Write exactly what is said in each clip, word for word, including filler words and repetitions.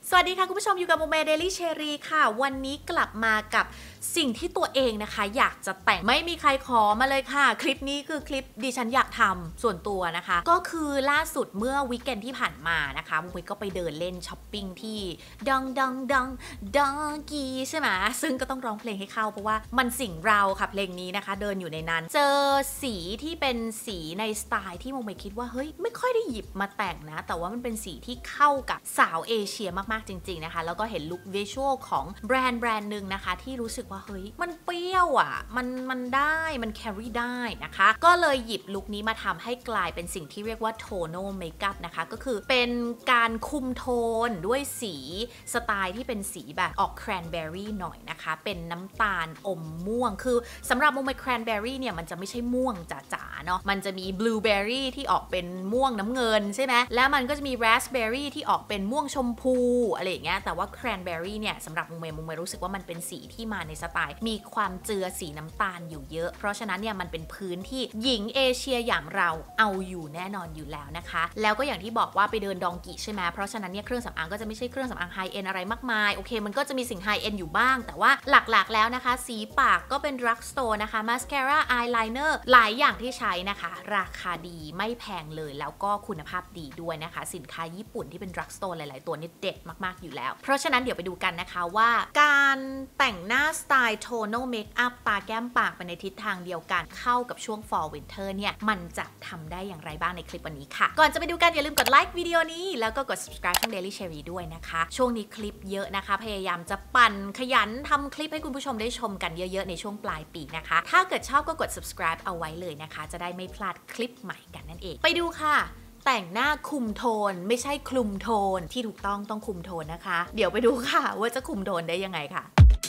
สวัสดีค่ะคุณผู้ชมอยู่กับโมเมเดลี่เชอรีค่ะวันนี้กลับมากับสิ่งที่ตัวเองนะคะอยากจะแต่งไม่มีใครขอมาเลยค่ะคลิปนี้คือคลิปดิฉันอยากทำส่วนตัวนะคะก็คือล่าสุดเมื่อวีคเอนที่ผ่านมานะคะมุ้ยก็ไปเดินเล่นช้อปปิ้งที่ดังดังดังดังกีใช่ไหมซึ่งก็ต้องร้องเพลงให้เข้าเพราะว่ามันสิ่งเราค่ะเพลงนี้นะคะเดินอยู่ในนั้นเจอสีที่เป็นสีในสไตล์ที่มุ้ยคิดว่าเฮ้ยไม่ค่อยได้หยิบมาแต่งนะแต่ว่ามันเป็นสีที่เข้ากับสาวเอเชียมากๆจริงๆนะคะแล้วก็เห็นลุควิชวลของแบรนด์แบรนด์หนึ่งนะคะที่รู้สึกว่าเฮ้ยมันเปรี้ยวอ่ะมันมันได้มันแครี่ได้นะคะก็เลยหยิบลุคนี้มาทำให้กลายเป็นสิ่งที่เรียกว่าโทโนเมคอัพนะคะก็คือเป็นการคุมโทนด้วยสีสไตล์ที่เป็นสีแบบออกแครนเบอร์รี่หน่อยนะคะเป็นน้ำตาลอมม่วงคือสำหรับโมเมแครนเบอร์รี่เนี่ยมันจะไม่ใช่ม่วงจ๋าๆเนาะมันจะมีบลูเบอร์รี่ที่ออกเป็นม่วงน้ำเงินใช่ไหมแล้วมันก็จะมีราสเบอร์รี่ที่ออกเป็นม่วงชมพูอะไรอย่างเงี้ยแต่ว่าแครนเบอร์รี่เนี่ยสำหรับโมเมโมเมรู้สึกว่ามันเป็นสีที่มาในสไตล์มีความเจือสีน้ำตาลอยู่เยอะเพราะฉะนั้นเนี่ยมันเป็นพื้นที่หญิงเอเชียอย่างเราเอาอยู่แน่นอนอยู่แล้วนะคะแล้วก็อย่างที่บอกว่าไปเดินดองกิใช่ไหมเพราะฉะนั้นเนี่ยเครื่องสำอางก็จะไม่ใช่เครื่องสำอางไฮเอ็นอะไรมากมายโอเคมันก็จะมีสิ่งไฮเอ็นอยู่บ้างแต่ว่าหลักๆแล้วนะคะสีปากก็เป็นดรักสโตร์นะคะมาสคาร่าอายไลเนอร์หลายอย่างที่ใช้นะคะราคาดีไม่แพงเลยแล้วก็คุณภาพดีด้วยนะคะสินค้าญี่ปุ่นที่เป็นดรักสโตร์หลายๆตัวนี่เด็ดมากๆอยู่แล้วเพราะฉะนั้นเดี๋ยวไปดูกันนะคะว่าการแต่งหน้าสไตล์โทโนเมคอัพตาแก้มปากไปในทิศทางเดียวกันเข้ากับช่วง Fall Winter เนี่ยมันจะทำได้อย่างไรบ้างในคลิปวันนี้ค่ะก่อนจะไปดูกันอย่าลืมกดไลค์วิดีโอนี้แล้วก็กด subscribe ช่อง Daily Cherry ด้วยนะคะช่วงนี้คลิปเยอะนะคะพยายามจะปั่นขยันทำคลิปให้คุณผู้ชมได้ชมกันเยอะๆในช่วงปลายปีนะคะถ้าเกิดชอบก็กด subscribe เอาไว้เลยนะคะจะได้ไม่พลาดคลิปใหม่กันนั่นเองไปดูค่ะแต่งหน้าคุมโทนไม่ใช่คลุมโทนที่ถูกต้องต้องคุมโทนนะคะเดี๋ยวไปดูค่ะว่าจะคุมโทนได้ยังไงค่ะ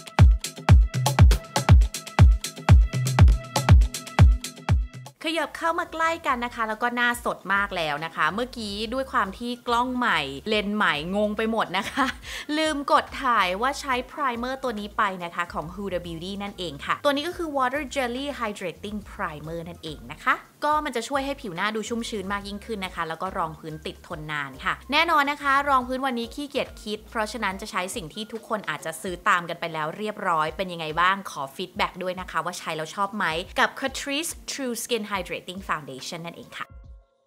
ขยับเข้ามาใกล้กันนะคะแล้วก็หน้าสดมากแล้วนะคะเมื่อกี้ด้วยความที่กล้องใหม่เลนส์ใหม่งงไปหมดนะคะลืมกดถ่ายว่าใช้ไพรเมอร์ตัวนี้ไปนะคะของ Huda Beauty นั่นเองค่ะตัวนี้ก็คือ Water Jelly Hydrating Primer นั่นเองนะคะก็มันจะช่วยให้ผิวหน้าดูชุ่มชื้นมากยิ่งขึ้นนะคะแล้วก็รองพื้นติดทนนานค่ะแน่นอนนะคะรองพื้นวันนี้ขี้เกียจคิดเพราะฉะนั้นจะใช้สิ่งที่ทุกคนอาจจะซื้อตามกันไปแล้วเรียบร้อยเป็นยังไงบ้างขอฟีดแบ็กด้วยนะคะว่าใช้แล้วชอบไหมกับ Catrice True Skin Hydrating Foundation นั่นเองค่ะ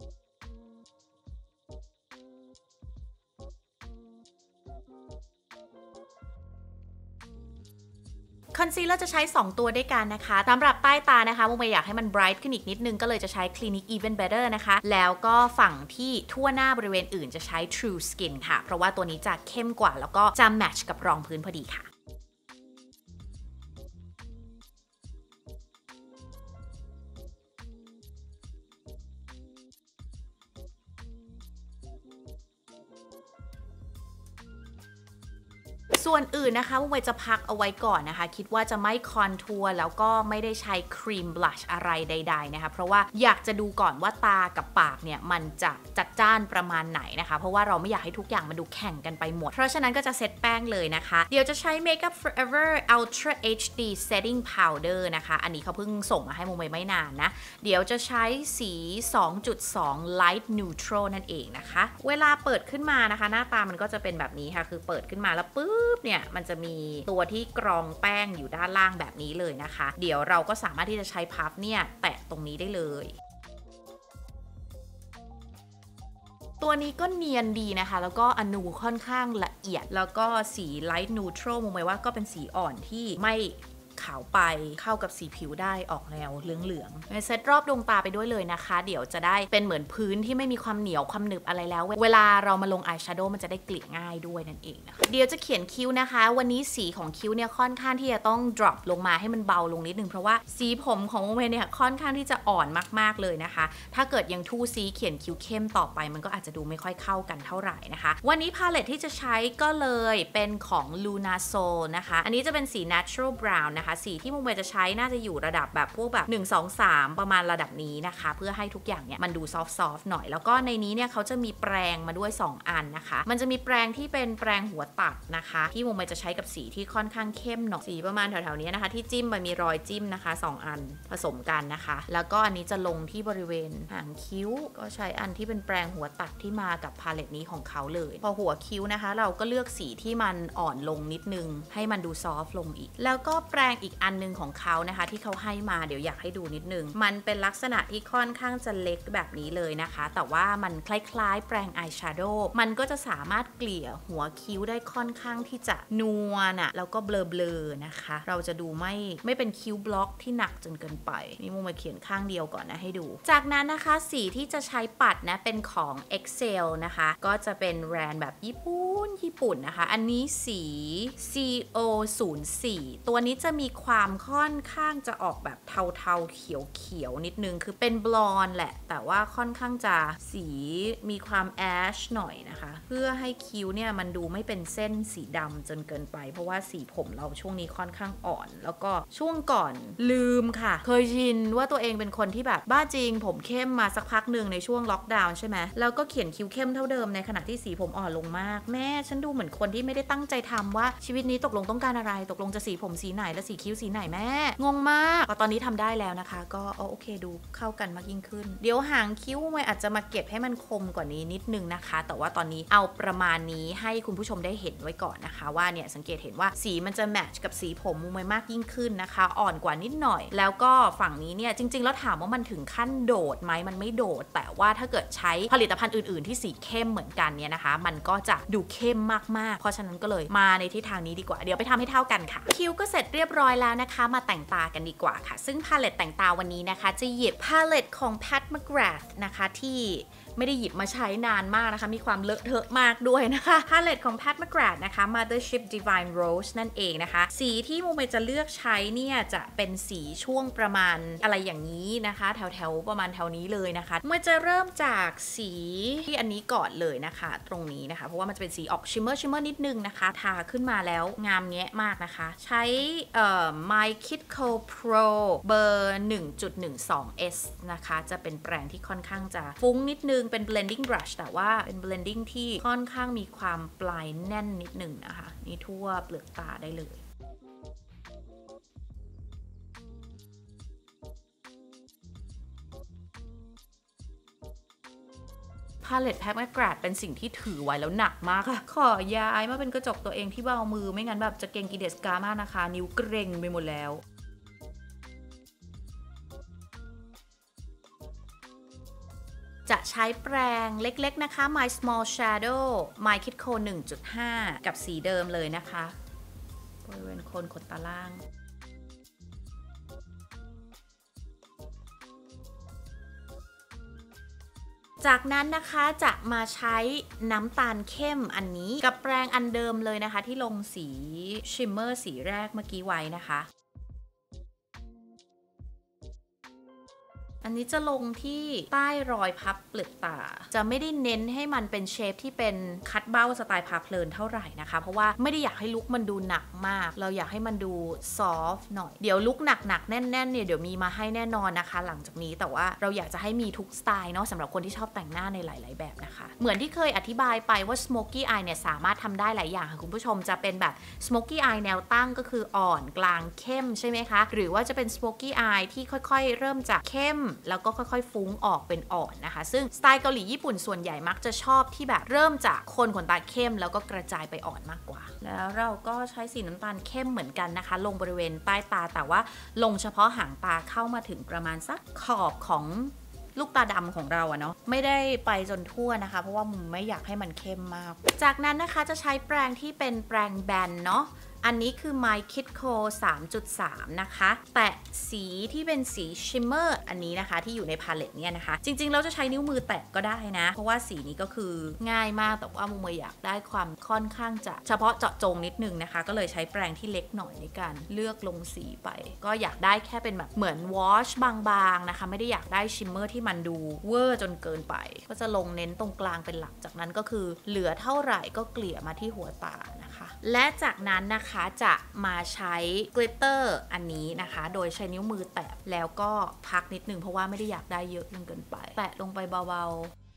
คอนซีลเลอร์จะใช้สองตัวด้วยกันนะคะสำหรับใต้ตานะคะโมเมอยากให้มันไบรท์ขึ้นอีกนิดนึงก็เลยจะใช้ Clinique Even Better นะคะแล้วก็ฝั่งที่ทั่วหน้าบริเวณอื่นจะใช้ True Skin ค่ะเพราะว่าตัวนี้จะเข้มกว่าแล้วก็จะแมทช์กับรองพื้นพอดีค่ะส่วนอื่นนะคะมุ้ยจะพักเอาไว้ก่อนนะคะคิดว่าจะไม่คอนทัวร์แล้วก็ไม่ได้ใช้ครีมบลัชอะไรใดๆนะคะเพราะว่าอยากจะดูก่อนว่าตากับปากเนี่ยมันจะจัดจ้านประมาณไหนนะคะเพราะว่าเราไม่อยากให้ทุกอย่างมันดูแข่งกันไปหมดเพราะฉะนั้นก็จะเซตแป้งเลยนะคะเดี๋ยวจะใช้ Makeup Forever Ultra เอช ดี Setting Powder นะคะอันนี้เขาเพิ่งส่งมาให้มุ้ยไม่นานนะเดี๋ยวจะใช้สี สองจุดสอง Light Neutral นั่นเองนะคะเวลาเปิดขึ้นมานะคะหน้าตามันก็จะเป็นแบบนี้ค่ะคือเปิดขึ้นมาแล้วปึ๊บเนี่ยมันจะมีตัวที่กรองแป้งอยู่ด้านล่างแบบนี้เลยนะคะเดี๋ยวเราก็สามารถที่จะใช้พัฟเนี่ยแตะตรงนี้ได้เลยตัวนี้ก็เนียนดีนะคะแล้วก็อนูค่อนข้างละเอียดแล้วก็สี Light Neutral มองไปว่าก็เป็นสีอ่อนที่ไม่ขาวไปเข้ากับสีผิวได้ออกแนวเหลืองๆเซตรอบดวงตาไปด้วยเลยนะคะเดี๋ยวจะได้เป็นเหมือนพื้นที่ไม่มีความเหนียวความหนึบอะไรแล้วเวลาเรามาลงอายแชโดว์มันจะได้เกลี่ยง่ายด้วยนั่นเองนะคะเดี๋ยวจะเขียนคิ้วนะคะวันนี้สีของคิ้วเนี่ยค่อนข้างที่จะต้อง drop ลงมาให้มันเบาลงนิดนึงเพราะว่าสีผมของโมเมเนี่ยค่อนข้างที่จะอ่อนมากๆเลยนะคะถ้าเกิดยังทู่ซีเขียนคิ้วเข้มต่อไปมันก็อาจจะดูไม่ค่อยเข้ากันเท่าไหร่นะคะวันนี้พาเลตที่จะใช้ก็เลยเป็นของ Luna Soul นะคะอันนี้จะเป็นสี natural brown นะคะนะคะสีที่มุมเมย์จะใช้น่าจะอยู่ระดับแบบพวกแบบหนึ่ง สอง สามประมาณระดับนี้นะคะเพื่อให้ทุกอย่างเนี่ยมันดูซอฟต์ๆหน่อยแล้วก็ในนี้เนี่ยเขาจะมีแปรงมาด้วยสองอันนะคะมันจะมีแปรงที่เป็นแปรงหัวตัดนะคะที่มุมเมย์จะใช้กับสีที่ค่อนข้างเข้มหน่อยสีประมาณแถวๆนี้นะคะที่จิ้มมันมีรอยจิ้มนะคะสองอันผสมกันนะคะแล้วก็อันนี้จะลงที่บริเวณหางคิ้วก็ใช้อันที่เป็นแปรงหัวตัดที่มากับพาเลตนี้ของเขาเลยพอหัวคิ้วนะคะเราก็เลือกสีที่มันอ่อนลงนิดนึงให้มันดูซอฟต์ลงอีกแล้วก็แปรงอีกอันนึงของเขานะคะที่เขาให้มาเดี๋ยวอยากให้ดูนิดนึงมันเป็นลักษณะที่ค่อนข้างจะเล็กแบบนี้เลยนะคะแต่ว่ามันคล้ายๆแปรงอายแชโดว์มันก็จะสามารถเกลี่ยหัวคิ้วได้ค่อนข้างที่จะนัวน่ะแล้วก็เบลอๆนะคะเราจะดูไม่ไม่เป็นคิ้วบล็อกที่หนักจนเกินไปนี่มุมมาเขียนข้างเดียวก่อนนะให้ดูจากนั้นนะคะสีที่จะใช้ปัดนะเป็นของ Excel นะคะก็จะเป็นแบรนด์แบบญี่ปุ่นญี่ปุ่นนะคะอันนี้สี ซี โอ ศูนย์ สี่ ตัวนี้จะมีความค่อนข้างจะออกแบบเทาๆเขียวๆนิดนึงคือเป็นบลอนด์แหละแต่ว่าค่อนข้างจะสีมีความแอชหน่อยนะคะเพื่อให้คิ้วเนี่ยมันดูไม่เป็นเส้นสีดำจนเกินไปเพราะว่าสีผมเราช่วงนี้ค่อนข้างอ่อนแล้วก็ช่วงก่อนลืมค่ะเคยชินว่าตัวเองเป็นคนที่แบบบ้าจริงผมเข้มมาสักพักหนึ่งในช่วงล็อกดาวน์ใช่ไหมแล้วก็เขียนคิ้วเข้มเท่าเดิมในขณะที่สีผมอ่อนลงมากแม่ฉันดูเหมือนคนที่ไม่ได้ตั้งใจทำว่าชีวิตนี้ตกลงต้องการอะไรตกลงจะสีผมสีไหนและสีคิ้วสีไหนแม่งงมากพอตอนนี้ทำได้แล้วนะคะก็โอเคดูเข้ากันมากยิ่งขึ้นเดี๋ยวหางคิ้วมันอาจจะมาเก็บให้มันคมกว่านี้นิดนึงนะคะแต่ว่าตอนนี้เอาประมาณนี้ให้คุณผู้ชมได้เห็นไว้ก่อนนะคะว่าเนี่ยสังเกตเห็นว่าสีมันจะแมทช์กับสีผมมุมมากยิ่งขึ้นนะคะอ่อนกว่านิดหน่อยแล้วก็ฝั่งนี้เนี่ยจริงๆแล้วถามว่ามันถึงขั้นโดดไหมมันไม่โดดแต่ว่าถ้าเกิดใช้ผลิตภัณฑ์อื่นๆที่สีเข้มเหมือนกันเนี่ยนะคะมันก็จะดูเข้มมากๆเพราะฉะนั้นก็เลยมาในทิศทางนี้ดีกว่าเดี๋ยวไปทำให้เท่ากันค่ะคิ้วก็เสร็จเรียบร้อยแล้วนะคะมาแต่งตากันดีกว่าค่ะซึ่งพาเลตแต่งตาวันนี้นะคะจะหยิบพาเลตของ Pat McGrath นะคะที่ไม่ได้หยิบมาใช้นานมากนะคะมีความเลอะเทอะมากด้วยนะคะพาเลตของ Pat McGrath นะคะ Mothership Divine Rose นั่นเองนะคะสีที่มุมเมจะเลือกใช้เนี่ยจะเป็นสีช่วงประมาณอะไรอย่างนี้นะคะแถวๆประมาณแถวนี้เลยนะคะมุมเมจะเริ่มจากสีที่อันนี้ก่อนเลยนะคะตรงนี้นะคะเพราะว่ามันจะเป็นสีออกชิมเมอร์ชิมเมอร์นิดนึงนะคะทาขึ้นมาแล้วงามแงะมากนะคะใช้เอ่อ My Kitco Pro เบอร์ หนึ่งจุดหนึ่งสอง เอส นะคะจะเป็นแปรงที่ค่อนข้างจะฟุ้งนิดนึงเป็น blending brush แต่ว่าเป็น blending ที่ค่อนข้างมีความปลายแน่นนิดนึงนะคะนี่ทั่วเปลือกตาได้เลยพาเลต Pat McGrath เป็นสิ่งที่ถือไว้แล้วหนักมากค่ะขอย้ายมาเป็นกระจกตัวเองที่เบามือไม่งั้นแบบจะเก่งกีเดสกามากนะคะนิ้วเกร็งไปหมดแล้วจะใช้แปรงเล็กๆนะคะ My Small Shadow My Kitco หนึ่งจุดห้า กับสีเดิมเลยนะคะบริเวณโคนขนตาล่างจากนั้นนะคะจะมาใช้น้ำตาลเข้มอันนี้กับแปรงอันเดิมเลยนะคะที่ลงสีชิมเมอร์สีแรกเมื่อกี้ไว้นะคะอันนี้จะลงที่ใต้รอยพับเปลือกตาจะไม่ได้เน้นให้มันเป็นเชฟที่เป็นคัตเบ้าสไตล์พาเพลินเท่าไหร่นะคะเพราะว่าไม่ได้อยากให้ลุคมันดูหนักมากเราอยากให้มันดูซอฟต์หน่อยเดี๋ยวลุคหนักๆแน่นๆเนี่ยเดี๋ยวมีมาให้แน่นอนนะคะหลังจากนี้แต่ว่าเราอยากจะให้มีทุกสไตล์เนาะสำหรับคนที่ชอบแต่งหน้าในหลายๆแบบนะคะเหมือนที่เคยอธิบายไปว่า smoky eye เนี่ยสามารถทำได้หลายอย่างค่ะคุณผู้ชมจะเป็นแบบ smoky eye แนวตั้งก็คืออ่อนกลางเข้มใช่ไหมคะหรือว่าจะเป็น smoky eye ที่ค่อยๆเริ่มจากเข้มแล้วก็ค่อยๆฟุ้งออกเป็นอ่อนนะคะซึ่งสไตล์เกาหลีญี่ปุ่นส่วนใหญ่มักจะชอบที่แบบเริ่มจากโคนขนตาเข้มแล้วก็กระจายไปอ่อนมากกว่าแล้วเราก็ใช้สีน้ำตาลเข้มเหมือนกันนะคะลงบริเวณใต้ตาแต่ว่าลงเฉพาะหางตาเข้ามาถึงประมาณสักขอบของลูกตาดำของเราอะเนาะไม่ได้ไปจนทั่วนะคะเพราะว่ามุมไม่อยากให้มันเข้มมากจากนั้นนะคะจะใช้แปรงที่เป็นแปรงแบนเนาะอันนี้คือ My Kitco สามจุดสาม นะคะแตะสีที่เป็นสีชิมเมอร์อันนี้นะคะที่อยู่ในพาเลตเนี่ยนะคะจริงๆเราจะใช้นิ้วมือแตะก็ได้นะเพราะว่าสีนี้ก็คือง่ายมากแต่ว่ามุมอยากได้ความค่อนข้างจะเฉพาะเจาะจงนิดนึงนะคะก็เลยใช้แปรงที่เล็กหน่อยในการเลือกลงสีไปก็อยากได้แค่เป็นแบบเหมือนวอชบางๆนะคะไม่ได้อยากได้ชิมเมอร์ที่มันดูเวอร์จนเกินไปก็จะลงเน้นตรงกลางเป็นหลักจากนั้นก็คือเหลือเท่าไหร่ก็เกลี่ยมาที่หัวตานะคะและจากนั้นนะคะจะมาใช้กลิตเตอร์อันนี้นะคะโดยใช้นิ้วมือแตะแล้วก็พักนิดนึงเพราะว่าไม่ได้อยากได้เยอะจนเกินไปแตะลงไปเบาๆ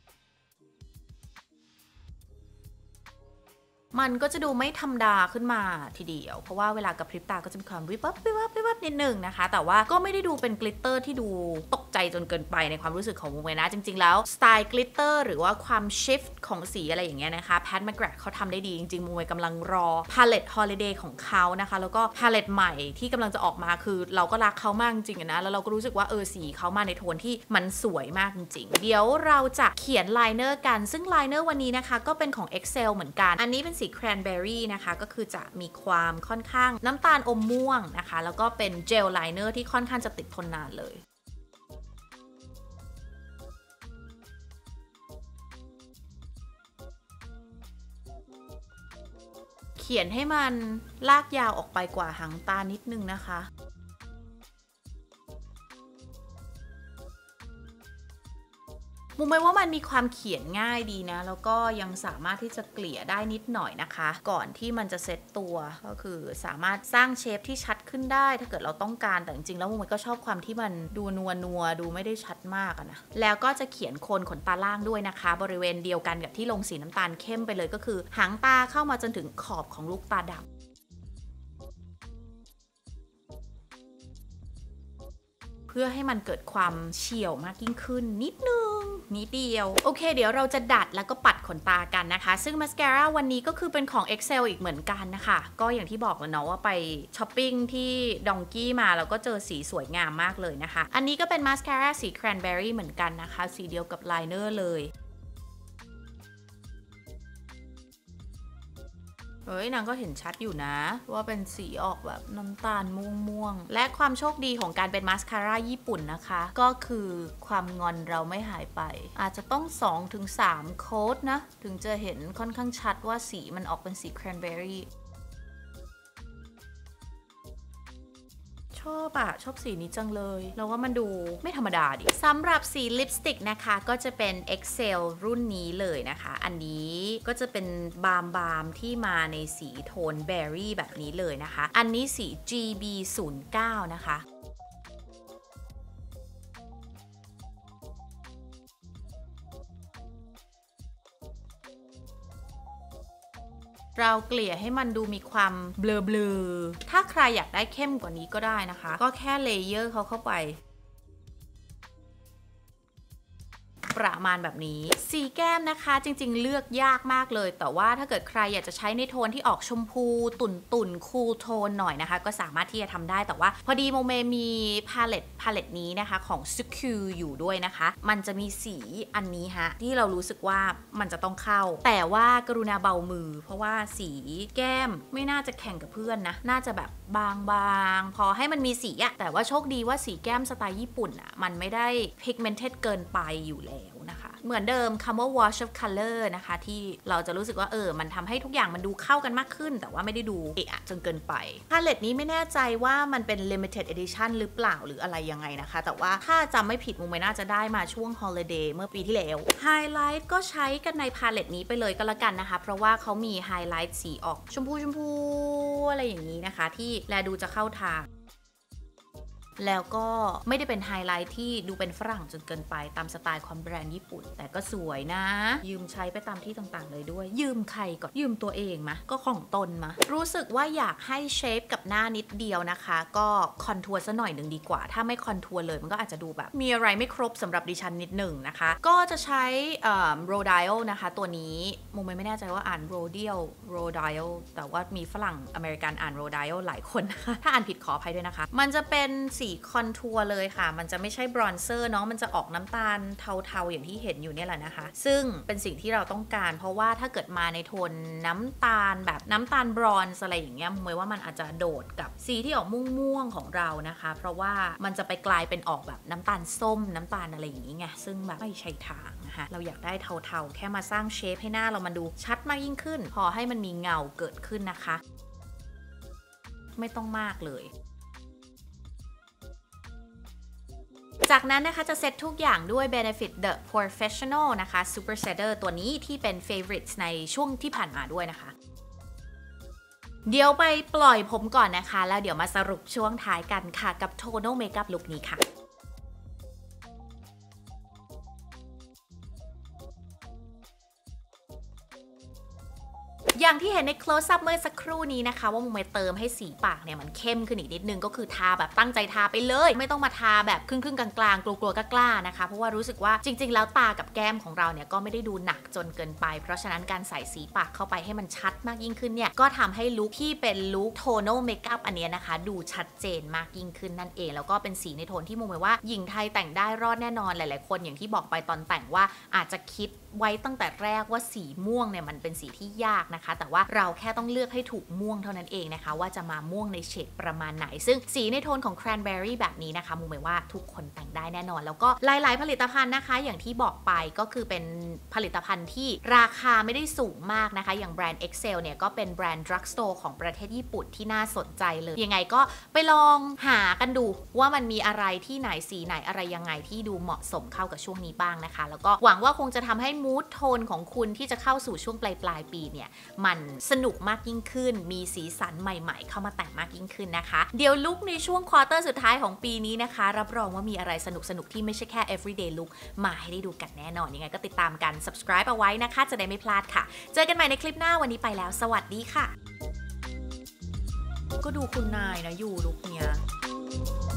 มันก็จะดูไม่ธรรมดาขึ้นมาทีเดียวเพราะว่าเวลากระพริบตาก็จะมีความวิบวับวิบวับวิบวับนิดนึงนะคะแต่ว่าก็ไม่ได้ดูเป็นกลิตเตอร์ที่ดูตกใจจนเกินไปในความรู้สึกของโมเมนะจริงๆแล้วสไตล์กลิตเตอร์หรือว่าความชิฟต์ของสีอะไรอย่างเงี้ยนะคะแพทแมคแกรกเขาทำได้ดีจริงๆโมเมกำลังรอพาเลตฮอลิเดย์ของเขานะคะแล้วก็พาเลตใหม่ที่กำลังจะออกมาคือเราก็รักเขามากจริงๆนะแล้วเราก็รู้สึกว่าเออสีเขามาในโทนที่มันสวยมากจริงๆเดี๋ยวเราจะเขียนไลเนอร์กันซึ่งไลเนอร์วันนี้นะคะก็เป็นของ เอ็กเซล เหมือนกันอันนี้เป็นสี Cranberryนะคะก็คือจะมีความค่อนข้างน้ำตาลอมม่วงนะคะแล้วก็เป็นเจลไลเนอร์ที่ค่อนข้างจะติดทนนานเลยเขียนให้มันลากยาวออกไปกว่าหางตานิดนึงนะคะมุมมองว่ามันมีความเขียนง่ายดีนะแล้วก็ยังสามารถที่จะเกลี่ยได้นิดหน่อยนะคะก่อนที่มันจะเซตตัวก็คือสามารถสร้างเชฟที่ชัดขึ้นได้ถ้าเกิดเราต้องการแต่จริงๆแล้วมุมมองก็ชอบความที่มันดูนัวนัวดูไม่ได้ชัดมากนะแล้วก็จะเขียนโคนขนตาล่างด้วยนะคะบริเวณเดียวกันกับที่ลงสีน้ำตาลเข้มไปเลยก็คือหางตาเข้ามาจนถึงขอบของลูกตาดำเพื่อให้มันเกิดความเฉียวมากยิ่งขึ้นนิดนึงนิดเดียวโอเคเดี๋ยวเราจะดัดแล้วก็ปัดขนตากันนะคะซึ่งมาสคาร่าวันนี้ก็คือเป็นของ เอ็กเซล อีกเหมือนกันนะคะก็อย่างที่บอกแล้วเนาะว่าไปช้อปปิ้งที่ดองกี้มาแล้วก็เจอสีสวยงามมากเลยนะคะอันนี้ก็เป็นมาสคาร่าสี Cranberry เหมือนกันนะคะสีเดียวกับไลเนอร์เลยเฮ้ยนางก็เห็นชัดอยู่นะว่าเป็นสีออกแบบน้ำตาลม่วงๆและความโชคดีของการเป็นมาสคาร่าญี่ปุ่นนะคะก็คือความงอนเราไม่หายไปอาจจะต้อง สองถึงสาม โค้ดนะถึงจะเห็นค่อนข้างชัดว่าสีมันออกเป็นสีแครนเบอร์รี่ชอบอะชอบสีนี้จังเลยแล้วว่ามันดูไม่ธรรมดาดิสำหรับสีลิปสติกนะคะก็จะเป็น เอ็กเซล รุ่นนี้เลยนะคะอันนี้ก็จะเป็นบาล์มบาล์มที่มาในสีโทนเบอร์รี่แบบนี้เลยนะคะอันนี้สี จี บี ศูนย์เก้า นะคะเราเกลี่ยให้มันดูมีความเบลอๆถ้าใครอยากได้เข้มกว่านี้ก็ได้นะคะก็แค่เลเยอร์เขาเข้าไปประมาณแบบนี้สีแก้มนะคะจริงๆเลือกยากมากเลยแต่ว่าถ้าเกิดใครอยากจะใช้ในโทนที่ออกชมพูตุ่นตุ่นคูลโทนหน่อยนะคะก็สามารถที่จะทำได้แต่ว่าพอดีโมเมมีพาเลตพาเลตนี้นะคะของซูคิวอยู่ด้วยนะคะมันจะมีสีอันนี้ฮะที่เรารู้สึกว่ามันจะต้องเข้าแต่ว่ากรุณาเบามือเพราะว่าสีแก้มไม่น่าจะแข่งกับเพื่อนนะน่าจะแบบบางๆพอให้มันมีสีอะแต่ว่าโชคดีว่าสีแก้มสไตล์ญี่ปุ่นอะมันไม่ได้ pigmented เกินไปอยู่แล้วนะคะเหมือนเดิมคำว่า wash of color นะคะที่เราจะรู้สึกว่าเออมันทำให้ทุกอย่างมันดูเข้ากันมากขึ้นแต่ว่าไม่ได้ดูเอะอะจนเกินไปพาเลตนี้ไม่แน่ใจว่ามันเป็น limited edition หรือเปล่าหรืออะไรยังไงนะคะแต่ว่าถ้าจำไม่ผิดมุมไม่น่าจะได้มาช่วง holiday เมื่อปีที่แล้วไฮไลท์ก็ใช้กันในพาเลตนี้ไปเลยก็แล้วกันนะคะเพราะว่าเขามีไฮไลท์สีออกชมพูชมพูอะไรอย่างนี้นะคะที่แลดูจะเข้าทางแล้วก็ไม่ได้เป็นไฮไลท์ที่ดูเป็นฝรั่งจนเกินไปตามสไตล์ความแบรนด์ญี่ปุ่นแต่ก็สวยนะยืมใช้ไปตามที่ต่างๆเลยด้วยยืมใครก่อนยืมตัวเองมะก็ของตนมะรู้สึกว่าอยากให้เชฟกับหน้านิดเดียวนะคะก็คอนทัวร์ซะหน่อยหนึ่งดีกว่าถ้าไม่คอนทัวร์เลยมันก็อาจจะดูแบบมีอะไรไม่ครบสำหรับดิฉันนิดหนึ่งนะคะก็จะใช้โรดิโอนะคะตัวนี้โมไม่ไม่แน่ใจว่าอ่านโรเดียลโรดิโอแต่ว่ามีฝรั่งอเมริกันอ่านโรดิโอหลายคนนะคะถ้าอ่านผิดขออภัยด้วยนะคะมันจะเป็นสีคอนทัวร์เลยค่ะมันจะไม่ใช่บรอนเซอร์เนาะมันจะออกน้ำตาลเทาๆอย่างที่เห็นอยู่เนี่ยแหละนะคะซึ่งเป็นสิ่งที่เราต้องการเพราะว่าถ้าเกิดมาในโทนน้ำตาลแบบน้ำตาลบรอนซ์อะไรอย่างเงี้ยมวยว่ามันอาจจะโดดกับสีที่ออกม่วงๆของเรานะคะเพราะว่ามันจะไปกลายเป็นออกแบบน้ำตาลส้มน้ำตาลอะไรอย่างงี้ไงซึ่งแบบไม่ใช่ทางนะคะเราอยากได้เทาๆแค่มาสร้างเชฟให้หน้าเรามันดูชัดมากยิ่งขึ้นพอให้มันมีเงาเกิดขึ้นนะคะไม่ต้องมากเลยจากนั้นนะคะจะเซตทุกอย่างด้วย Benefit The Professional นะคะ Super Setter ตัวนี้ที่เป็น favorites ในช่วงที่ผ่านมาด้วยนะคะเดี๋ยวไปปล่อยผมก่อนนะคะแล้วเดี๋ยวมาสรุปช่วงท้ายกันค่ะกับโทน เมคอัพลุคนี้ค่ะอย่างที่เห็นใน close up เมื่อสักครู่นี้นะคะว่ามุมเมเติมให้สีปากเนี่ยมันเข้มขึ้นอีกนิดนึงก็คือทาแบบตั้งใจทาไปเลยไม่ต้องมาทาแบบครึ่งๆกลางๆกลัวๆกล้าๆนะคะเพราะว่ารู้สึกว่าจริงๆแล้วตากับแก้มของเราเนี่ยก็ไม่ได้ดูหนักจนเกินไปเพราะฉะนั้นการใส่สีปากเข้าไปให้มันชัดมากยิ่งขึ้นเนี่ยก็ทำให้ลุคที่เป็นลุคโทน เมคอัพอันนี้นะคะดูชัดเจนมากยิ่งขึ้นนั่นเองแล้วก็เป็นสีในโทนที่มุมเมว่าหญิงไทยแต่งได้รอดแน่นอนหลายๆคนอย่างที่บอกไปตอนแต่งว่าอาจจะคิดไว้ตั้งแต่แรกว่าสีม่วงเนี่ยมันเป็นสีที่ยากนะคะแต่ว่าเราแค่ต้องเลือกให้ถูกม่วงเท่านั้นเองนะคะว่าจะมาม่วงในเฉดประมาณไหนซึ่งสีในโทนของ Cranberry แบบนี้นะคะมุมเมว่าทุกคนแต่งได้แน่นอนแล้วก็หลายๆผลิตภัณฑ์นะคะอย่างที่บอกไปก็คือเป็นผลิตภัณฑ์ที่ราคาไม่ได้สูงมากนะคะอย่างแบรนด์ Excel เนี่ยก็เป็นแบรนด์ Drugstore ของประเทศญี่ปุ่นที่น่าสนใจเลยยังไงก็ไปลองหากันดูว่ามันมีอะไรที่ไหนสีไหนอะไรยังไงที่ดูเหมาะสมเข้ากับช่วงนี้บ้างนะคะแล้วก็หวังว่าคงจะทำให้มูดโทนของคุณที่จะเข้าสู่ช่วงปลายปลายปีเนี่ยมันสนุกมากยิ่งขึ้นมีสีสันใหม่ๆเข้ามาแต่งมากยิ่งขึ้นนะคะเดี๋ยวลุคในช่วงควอเตอร์สุดท้ายของปีนี้นะคะรับรองว่ามีอะไรสนุกๆที่ไม่ใช่แค่ everyday look มาให้ได้ดูกันแน่นอนยังไงก็ติดตามกัน subscribe เอาไว้นะคะจะได้ไม่พลาดค่ะเจอกันใหม่ในคลิปหน้าวันนี้ไปแล้วสวัสดีค่ะก็ดูคุณนายนะอยู่ลุคเนี้ย